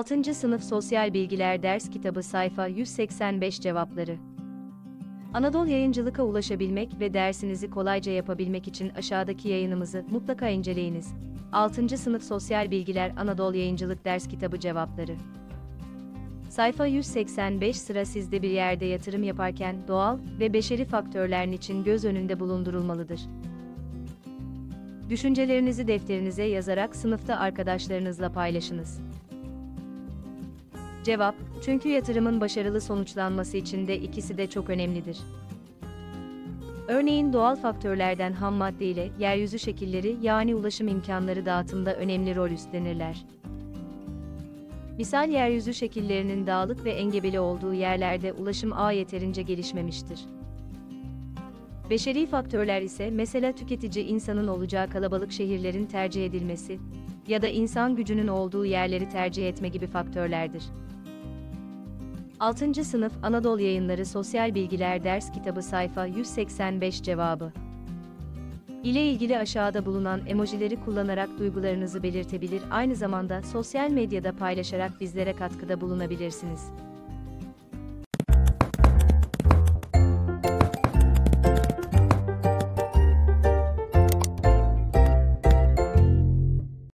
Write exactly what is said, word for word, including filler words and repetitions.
altıncı Sınıf Sosyal Bilgiler Ders Kitabı Sayfa yüz seksen beş Cevapları. Anadolu Yayıncılık'a ulaşabilmek ve dersinizi kolayca yapabilmek için aşağıdaki yayınımızı mutlaka inceleyiniz. altıncı Sınıf Sosyal Bilgiler Anadolu Yayıncılık Ders Kitabı Cevapları. Sayfa yüz seksen beş Sıra sizde bir yerde yatırım yaparken doğal ve beşeri faktörler için göz önünde bulundurulmalıdır. Düşüncelerinizi defterinize yazarak sınıfta arkadaşlarınızla paylaşınız. Cevap, çünkü yatırımın başarılı sonuçlanması için de ikisi de çok önemlidir. Örneğin doğal faktörlerden ham madde ile yeryüzü şekilleri yani ulaşım imkanları dağıtımda önemli rol üstlenirler. Misal yeryüzü şekillerinin dağlık ve engebeli olduğu yerlerde ulaşım ağı yeterince gelişmemiştir. Beşeri faktörler ise mesela tüketici insanın olacağı kalabalık şehirlerin tercih edilmesi ya da insan gücünün olduğu yerleri tercih etme gibi faktörlerdir. altıncı Sınıf Anadolu Yayınları Sosyal Bilgiler Ders Kitabı Sayfa yüz seksen beş Cevabı ile ilgili aşağıda bulunan emojileri kullanarak duygularınızı belirtebilir, aynı zamanda sosyal medyada paylaşarak bizlere katkıda bulunabilirsiniz.